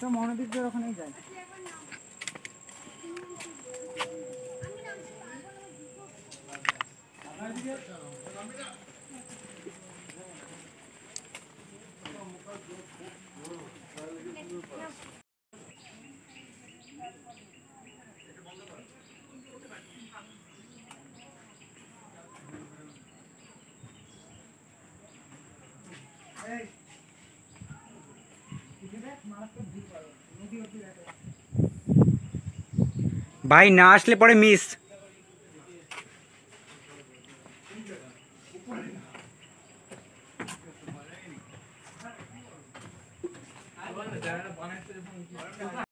তো মহানদীর ওখানেই যায়। भाई ना आसले पड़े मिस।